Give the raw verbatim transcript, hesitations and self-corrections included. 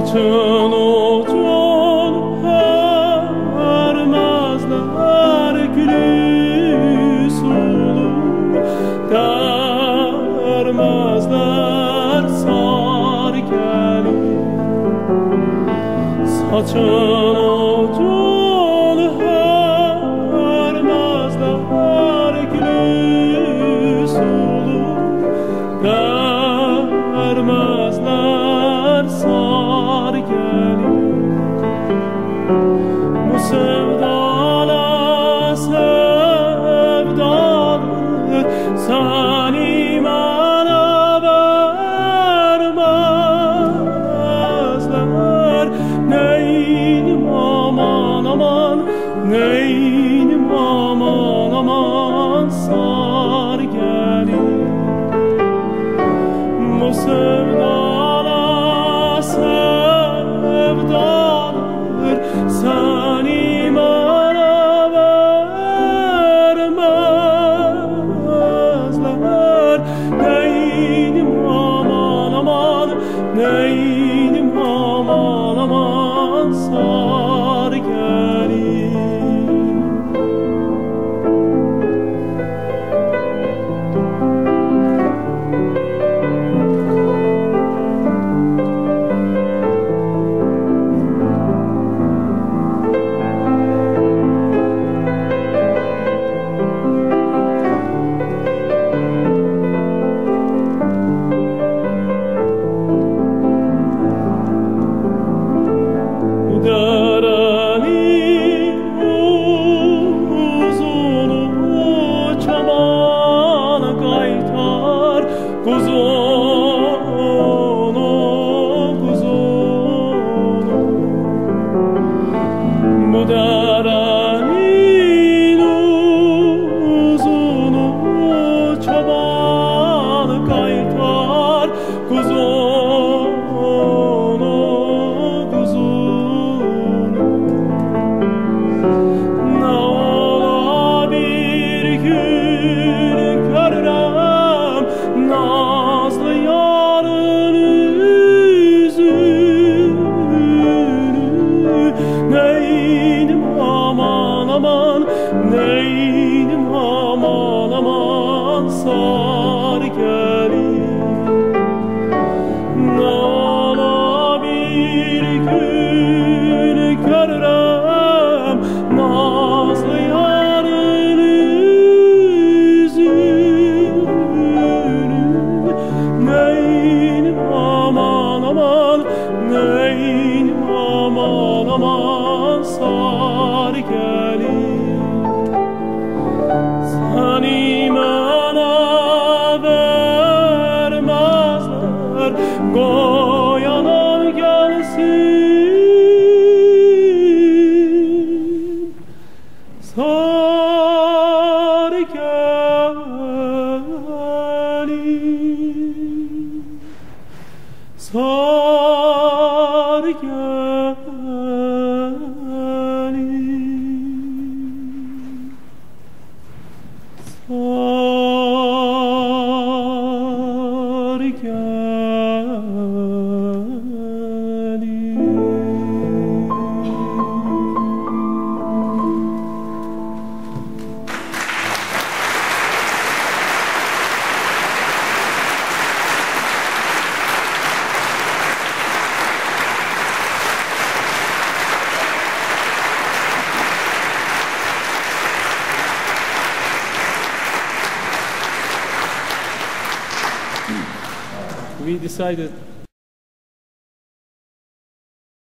Saçın ucun ermezler gülü sulu, dermezler sar gelin. Saçın ucun ermezler gülü sulu, dermezler sar gelin. Bu sevdalar sevdadır, sen imana vermezler. Neynim aman aman, neynim aman aman, sar gelin. Bu sevdalar sevdadır, sen imana vermezler. Neynim aman aman, neynim aman aman, sar gelin. Derenin uzunu çoban kaytar, kuzunu kuzunu. Bu derenin uzunu çoban kaytar, kuzunu kuzunu. Ne ola bir gün görürem nazlı yarın yüzünü. Neynim aman aman, neynim aman aman, sar gelin. Ne ola bir gün görürem nazlı yarın yüzünü. Neynim aman aman, neynim aman aman, sar gelin. Sen imana vermezler, koyanam gelsin, sar gelin, sar gelin, sar gelin. We decided